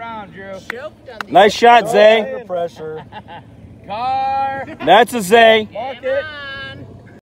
down, Drew. Nice shot, Zay. Under pressure. Car. That's a Zay. Mark it.